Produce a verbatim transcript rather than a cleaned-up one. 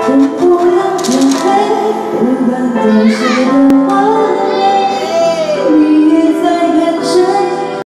不要天黑，不管多少的话。